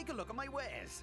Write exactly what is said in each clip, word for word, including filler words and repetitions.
take a look at my wares.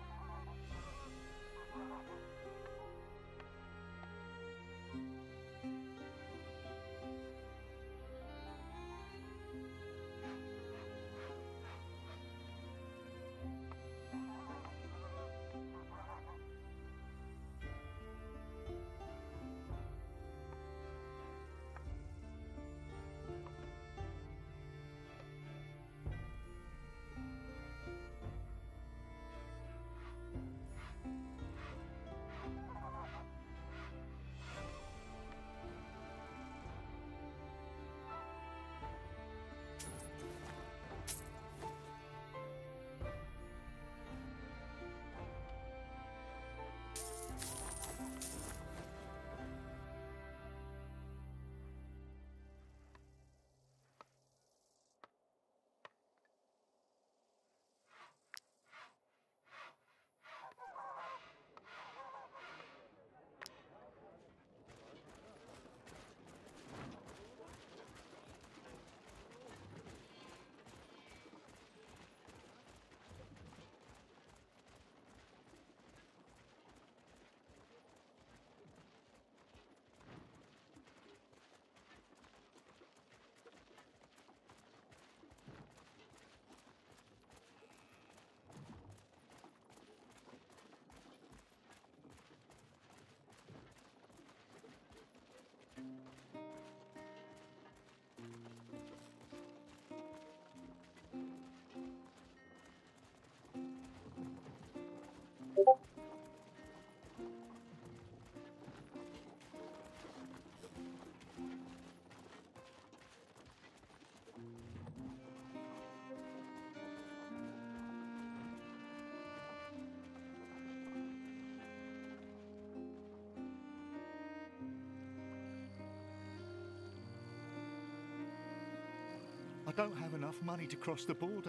I don't have enough money to cross the border.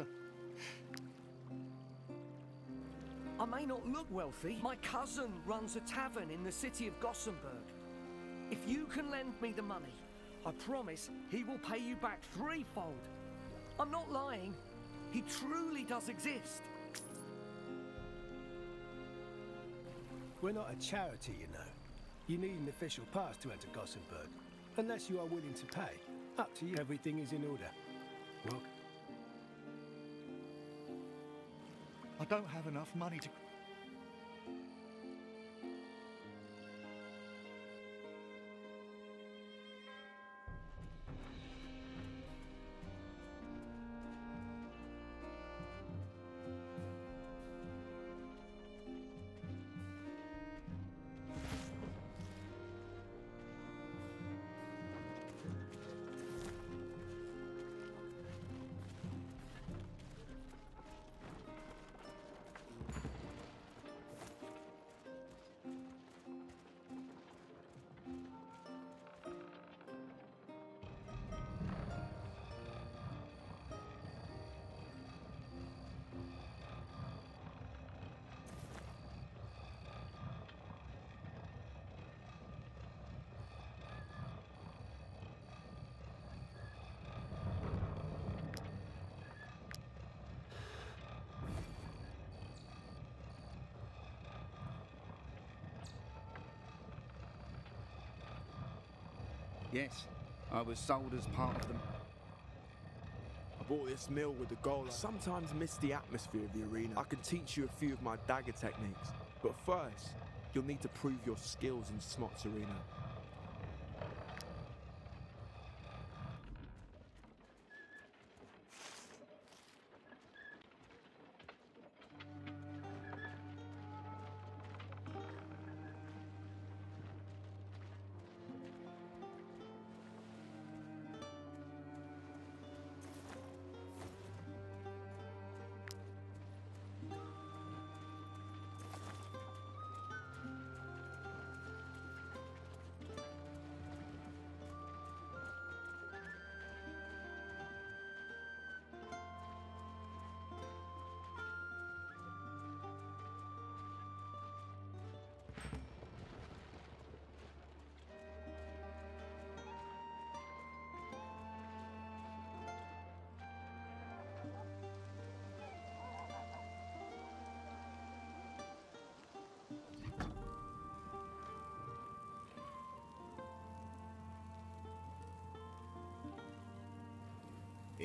I may not look wealthy. My cousin runs a tavern in the city of Gothenburg. If you can lend me the money, I promise he will pay you back threefold. I'm not lying. He truly does exist. We're not a charity, you know. You need an official pass to enter Gothenburg. Unless you are willing to pay. Up to you. Everything is in order. Well, I don't have enough money to... Yes, I was sold as part of them. I bought this mill with the goal. I sometimes miss the atmosphere of the arena. I can teach you a few of my dagger techniques, but first, you'll need to prove your skills in Smots Arena.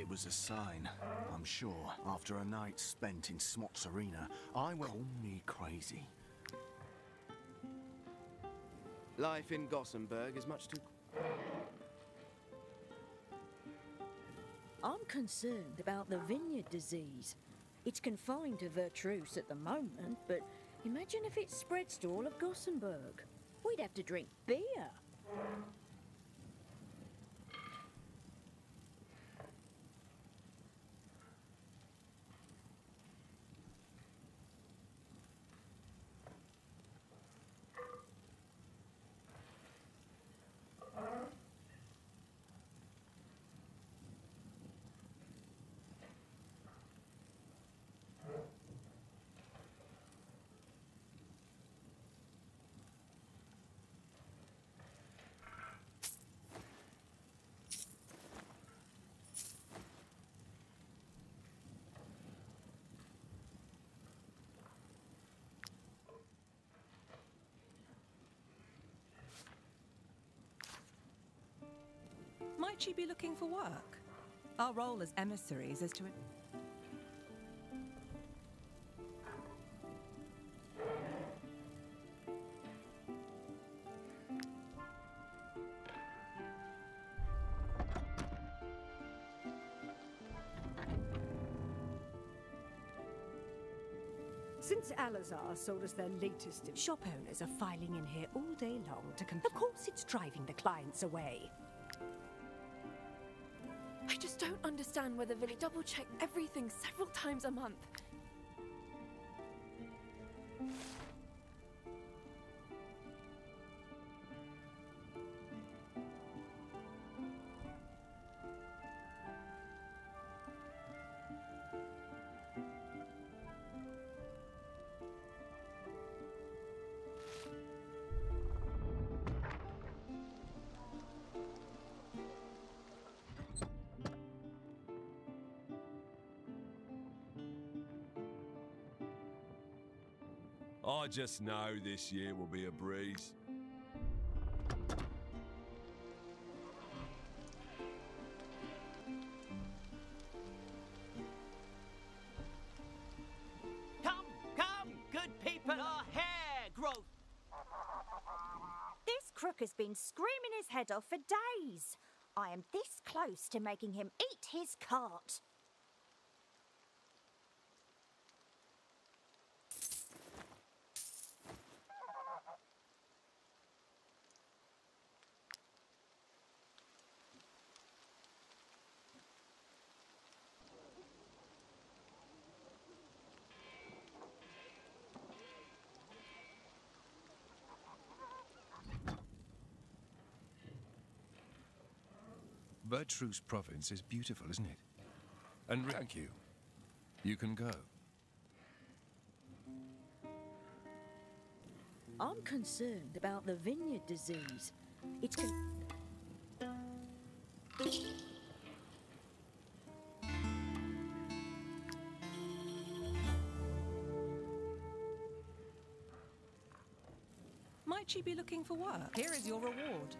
It was a sign, I'm sure. After a night spent in Smot's arena, I went... Call me crazy. Life in Gothenburg is much too... I'm concerned about the vineyard disease. It's confined to Wartales at the moment, but imagine if it spreads to all of Gothenburg. We'd have to drink beer. Might she be looking for work? Our role as emissaries is to... Since Alazar sold us their latest... Shop owners are filing in here all day long to compete. Of course it's driving the clients away. I just don't understand whether they double-check everything several times a month. I just know this year will be a breeze. Come, come, good people, our hair growth. This crook has been screaming his head off for days. I am this close to making him eat his cart. Wartales province is beautiful, isn't it? And thank you. You can go. I'm concerned about the vineyard disease. It's con... Might she be looking for work? Here is your reward.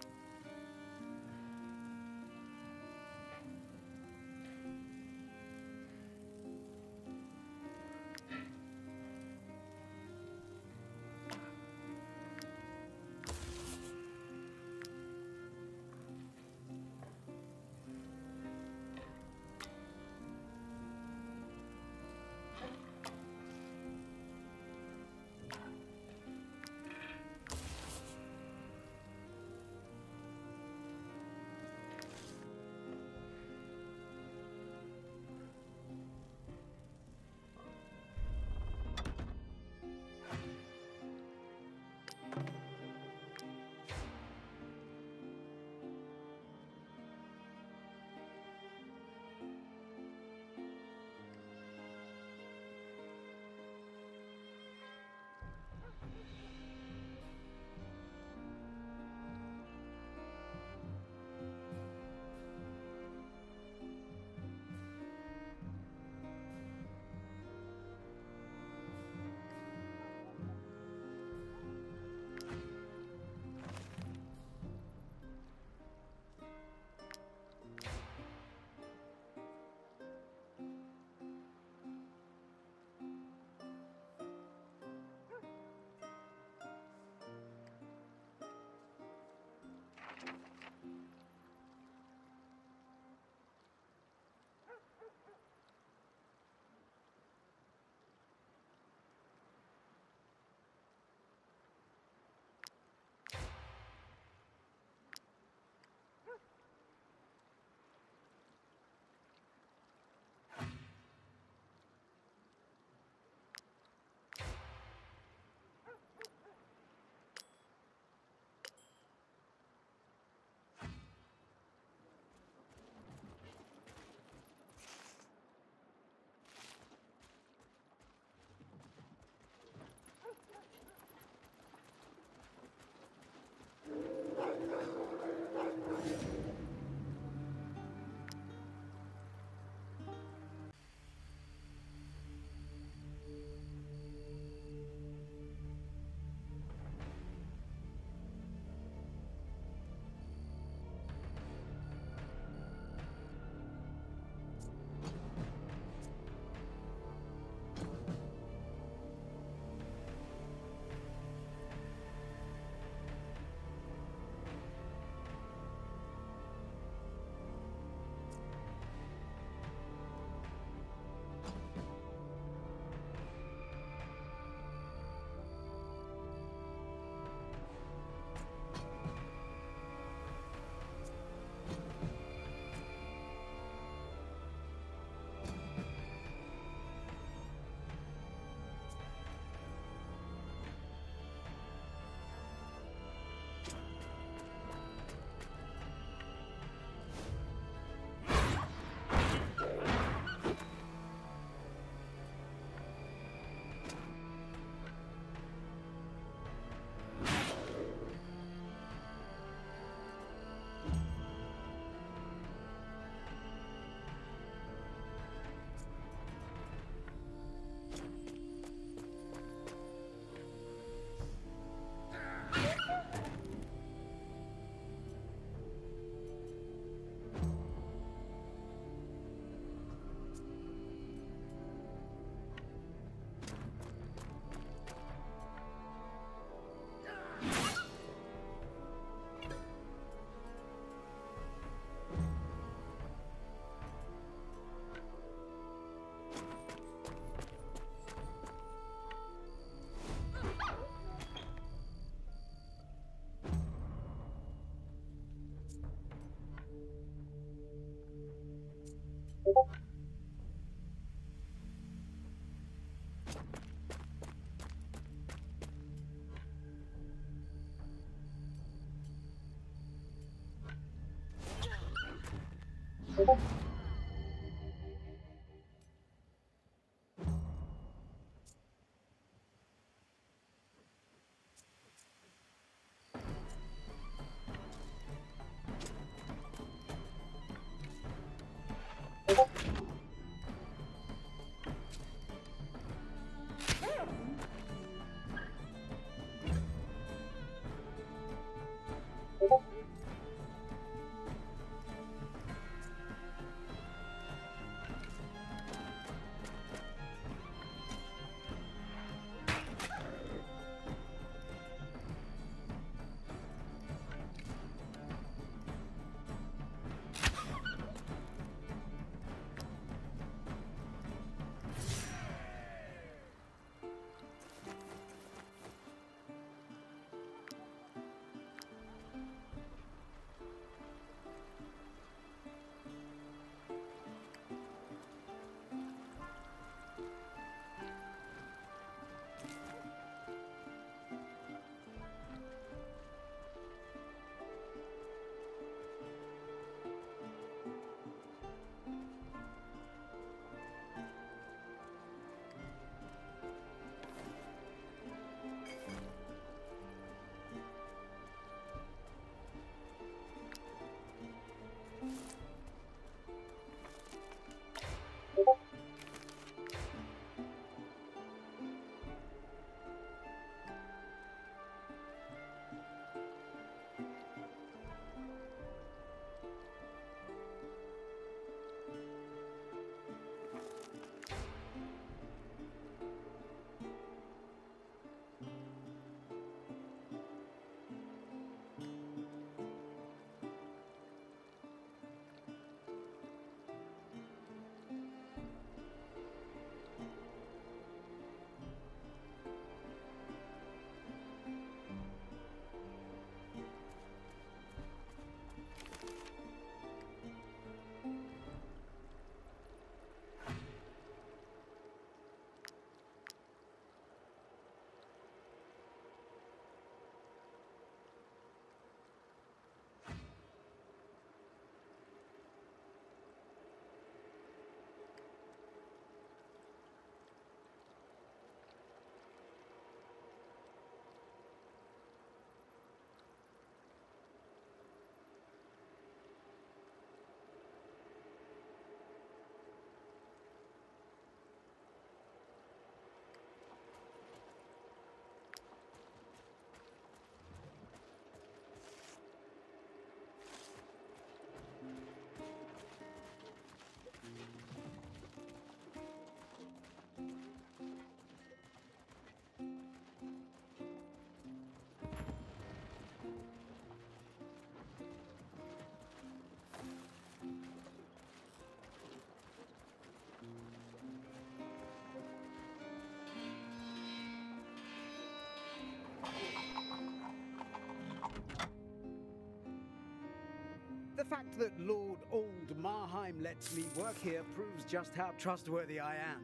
The fact that Lord Old Marheim lets me work here proves just how trustworthy I am.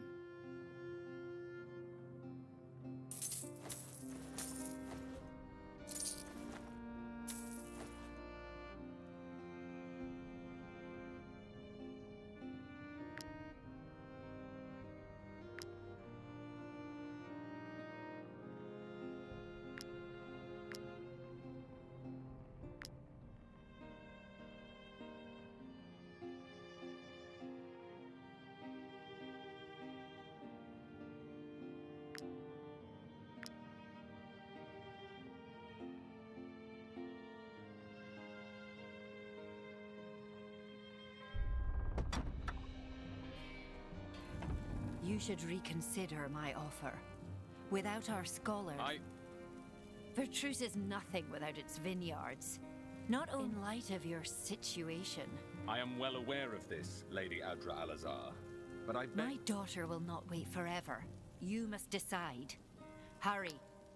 You should reconsider my offer. Without our scholars... I... Vertruse is nothing without its vineyards. Not in light of your situation. I am well aware of this, Lady Adra Alazar. But I bet... My daughter will not wait forever. You must decide. Hurry.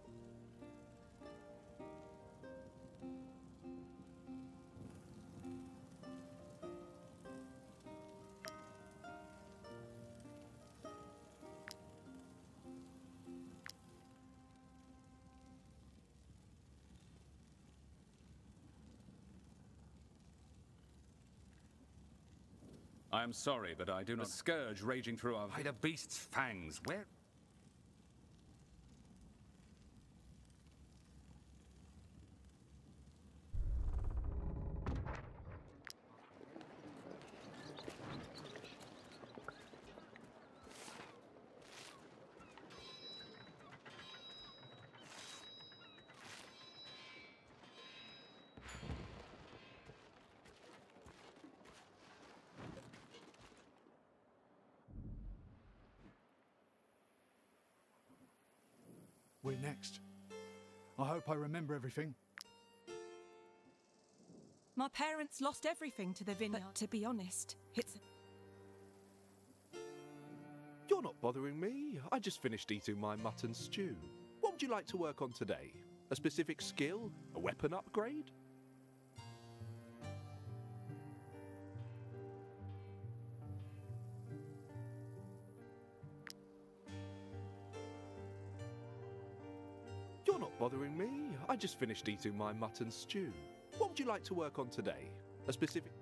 I am sorry, but I do not... A scourge raging through our... By the beast's fangs, where... We're next. I hope I remember everything. My parents lost everything to the vineyard. But to be honest, it's... You're not bothering me. I just finished eating my mutton stew. What would you like to work on today? A specific skill? A weapon upgrade? You're not bothering me. I just finished eating my mutton stew. What would you like to work on today? A specific...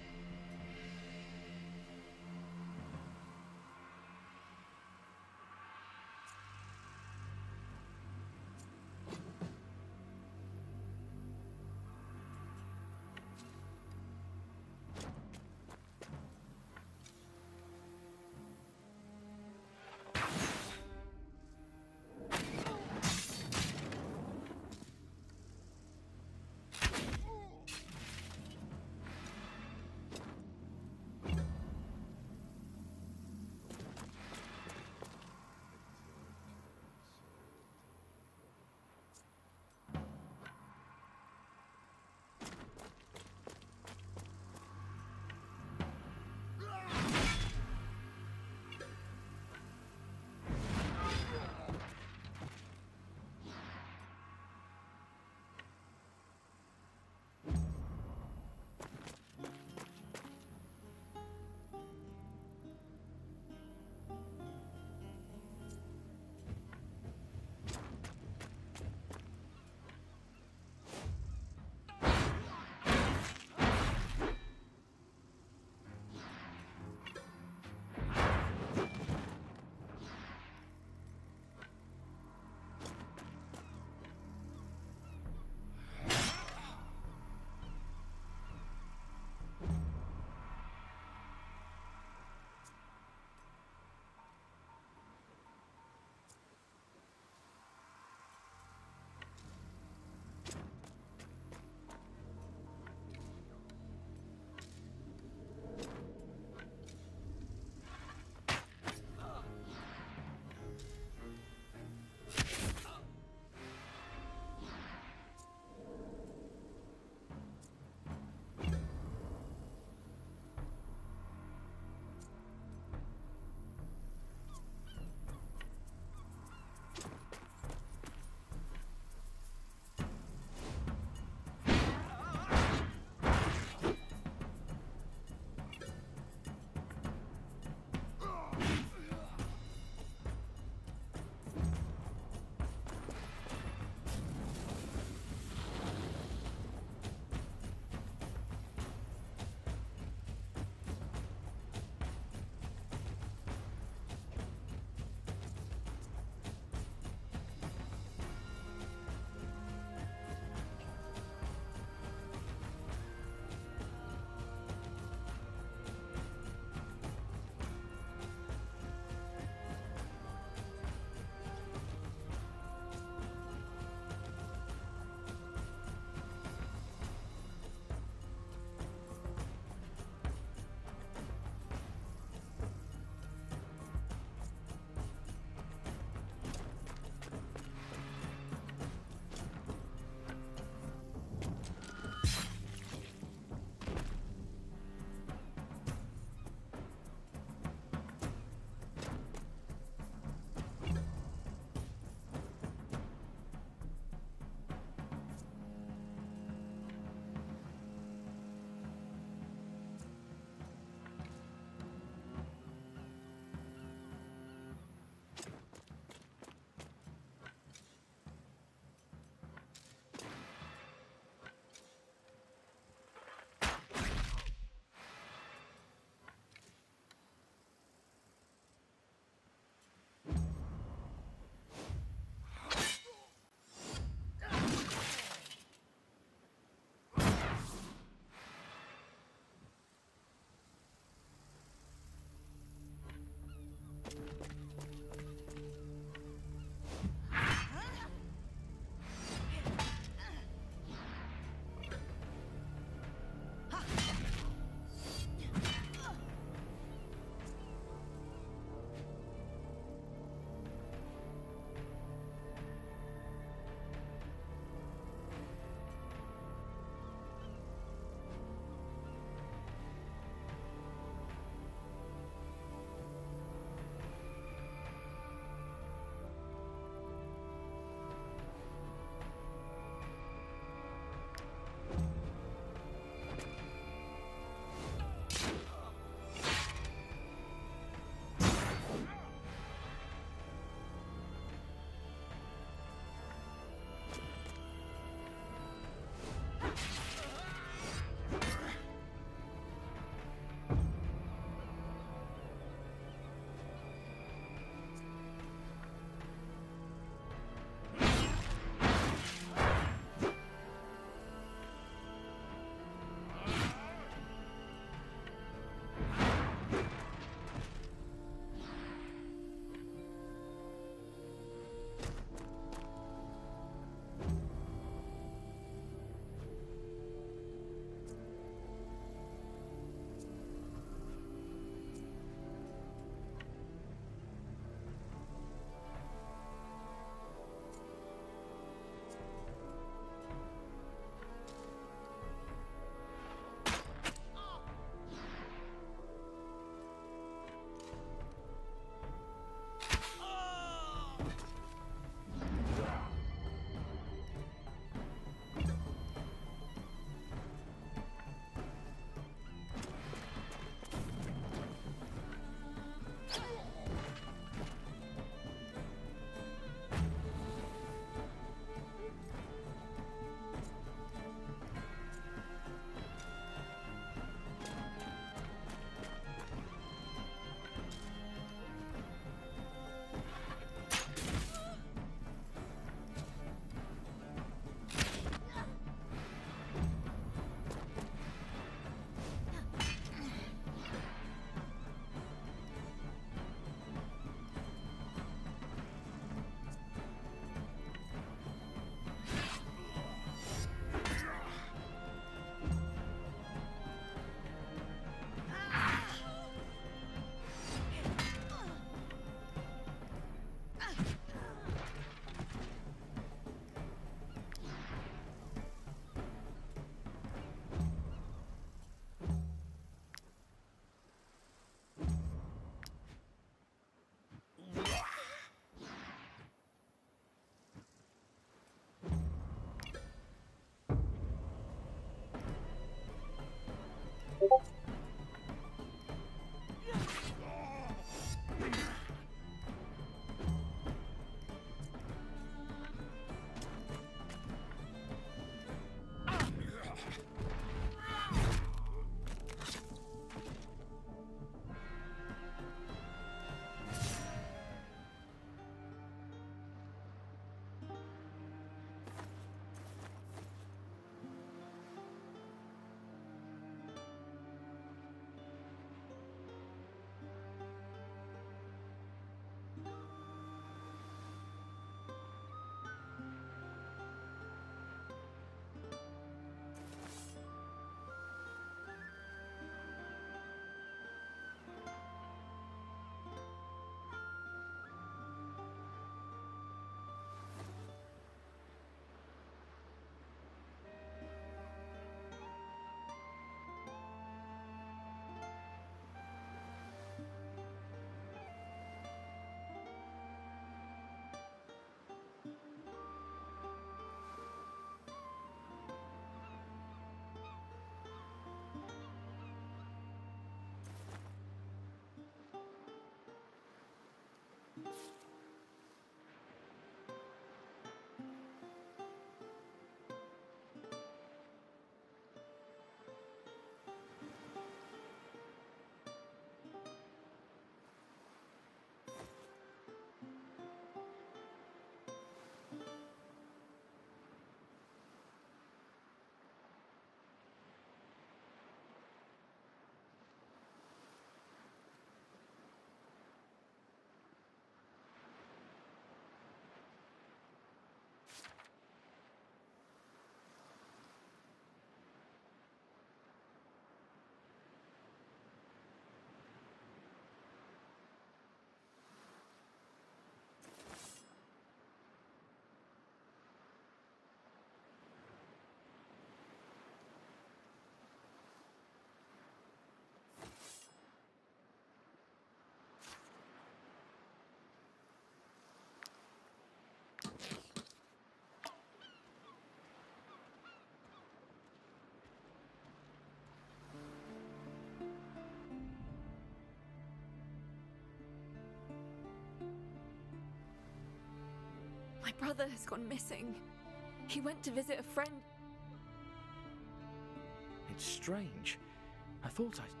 My brother has gone missing. He went to visit a friend. It's strange. I thought I